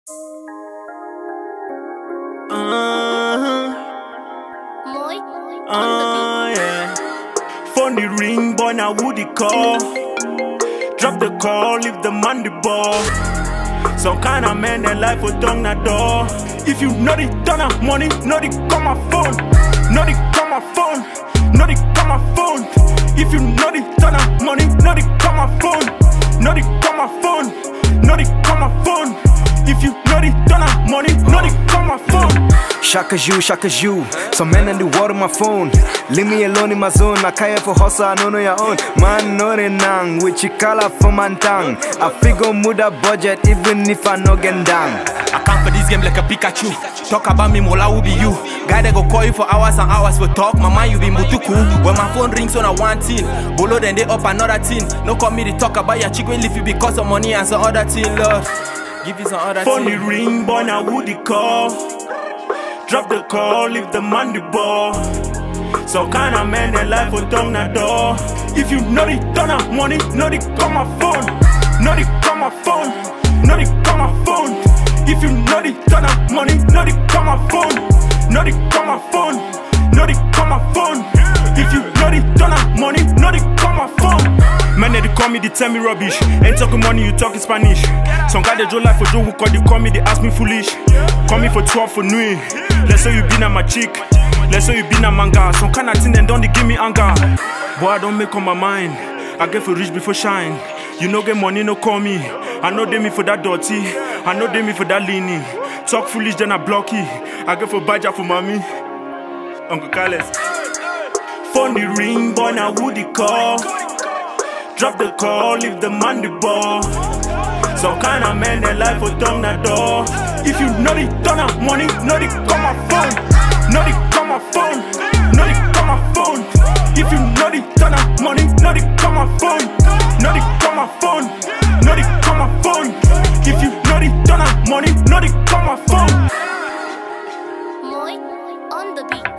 Yeah. Phone the ring, boy, now who the call? Drop the call, leave the man the ball. Some kind of man that life will tongue that door. If you know the ton of money, know the call my phone. Know the call my phone. Know the call my phone. If you know the ton of money, know the call my phone. Know the call my phone. Know the call my phone. If you know the ton of money, know the call my phone. Shaka you. Some men in the world on my phone. Leave me alone in my zone. I care for hustle, I don't know your own. Man, no nang, which you call up for man tang. I figure muda budget even if I no get down. I come for this game like a Pikachu. Talk about me, Mola will be you. Guy that go call you for hours and hours for talk. My mind you be mutuku. When my phone rings on a one thing, below then they up another thing. No call me to talk about your chick will leave you because of money and some other thing, Lord. Give you some other thing. Phone the ring, boy, now who the call? Drop the call, leave the man the ball. So kind of man that life will tongue that door. If you know the ton of money, know the call my phone. Know the call my phone. Know the call my phone. If you know the ton of money, know the call my phone. Know the call my phone. Know the call my phone. If you know the ton of money, know the call my phone. Man, they call me, they tell me rubbish. Ain't talking money, you talking Spanish. Some guy they draw life for Joe who call me, they ask me foolish. Call me for 12 for nuit. Let's say you been at my chick. Let's say you been at manga. Some kind of thing then don't they give me anger. Boy, I don't make on my mind. I get for rich before shine. You know get money, no call me. I know they me for that dirty. I know they me for that leany. Talk foolish, then I block it. I get for Baja for mommy. Uncle Carlos. Phone the ring, boy, now who the call? Drop the call, leave the man the ball. Some kind of man that life will tongue that door. If you know the ton of money, know the call my phone. Know the call my phone. Know the call my phone. If you know the ton of money, know the call my phone. Know the call my phone. Know the call my phone. If you know the ton of money, know the call my phone. Moy on the beat.